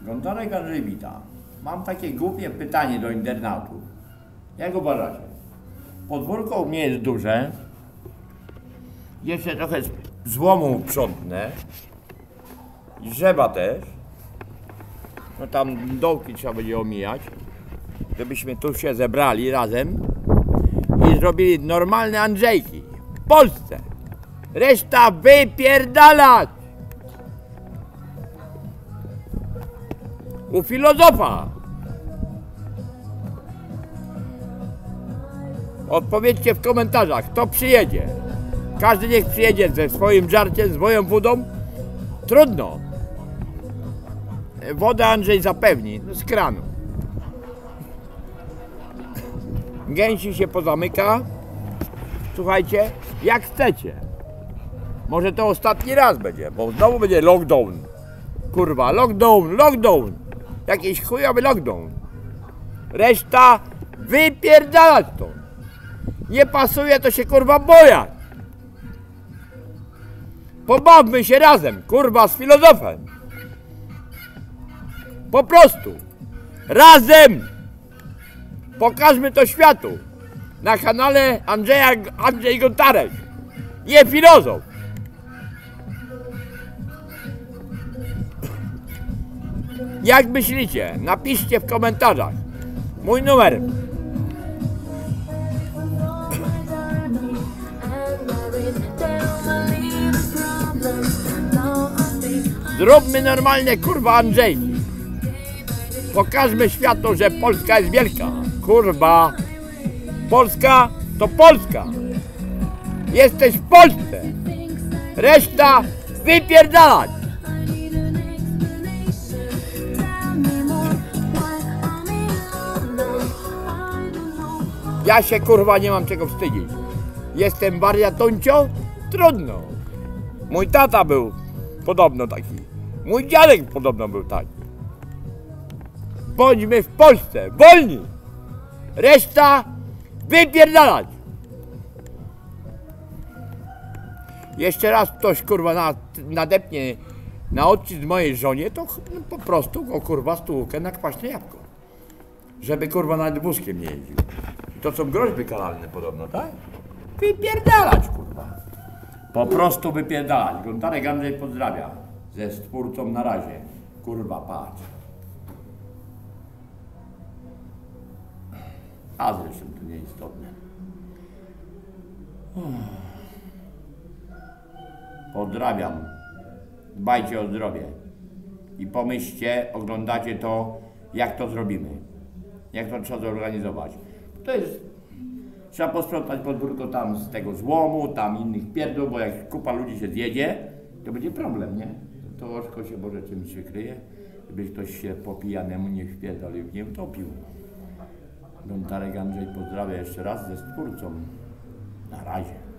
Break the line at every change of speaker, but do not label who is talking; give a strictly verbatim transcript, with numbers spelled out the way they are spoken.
Gontarek Andrzej wita. Mam takie głupie pytanie do internautów. Jak uważacie? Podwórko u mnie jest duże. Jeszcze trochę złomu uprzątnę. I drzewa też. No tam dołki trzeba będzie omijać. Żebyśmy tu się zebrali razem i zrobili normalne Andrzejki w Polsce. Reszta wypierdalać! U filozofa. Odpowiedzcie w komentarzach, kto przyjedzie. Każdy niech przyjedzie ze swoim żarciem, z moją wodą. Trudno. Wodę Andrzej zapewni, no z kranu. Gęsi się pozamyka. Słuchajcie, jak chcecie. Może to ostatni raz będzie, bo znowu będzie lockdown. Kurwa, lockdown, lockdown. Jakiś chujowy lockdown. Reszta wypierdalać to. Nie pasuje, to się kurwa boja. Pobawmy się razem, kurwa, z filozofem. Po prostu. Razem. Pokażmy to światu. Na kanale Andrzeja, Andrzej Gontarek. Nie filozof. Jak myślicie? Napiszcie w komentarzach. Mój numer. Zróbmy normalnie, kurwa, Andrzejki. Pokażmy światu, że Polska jest wielka. Kurwa. Polska to Polska. Jesteś w Polsce. Reszta wypierdalać. Ja się kurwa nie mam czego wstydzić. Jestem wariatuncio? Trudno. Mój tata był podobno taki. Mój dziadek podobno był taki. Bądźmy w Polsce, wolni. Reszta wypierdalać. Jeszcze raz ktoś kurwa nadepnie na odcisk mojej żonie, to no, po prostu go kurwa stłukę na kwaśne jabłko. Żeby kurwa nawet wózkiem nie jeździł. To są groźby karalne podobno, tak? Wypierdalać, kurwa. Po prostu wypierdalać. Gontarek Andrzej pozdrawia. Ze stwórcą na razie. Kurwa, patrz. A zresztą to nieistotne. Pozdrawiam. Dbajcie o zdrowie. I pomyślcie, oglądacie to, jak to zrobimy. Jak to trzeba zorganizować. To jest, trzeba posprzątać podwórko tam z tego złomu, tam innych pierdół, bo jak kupa ludzi się zjedzie, to będzie problem, nie? To oczko się może czymś wykryje, żeby ktoś się po pijanemu nie wpierdolił, nie utopił. Gontarek Andrzej pozdrawia jeszcze raz ze stwórcą. Na razie.